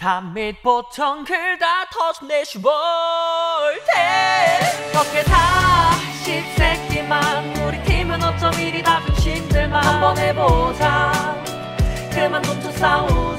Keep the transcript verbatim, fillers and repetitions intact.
단밑 보통 글다 터져 내쉬볼 때 어깨 다십 세기만 우리 팀은 어쩜 이리 다 중심들만 한번 해보자 그만 놓쳐 싸우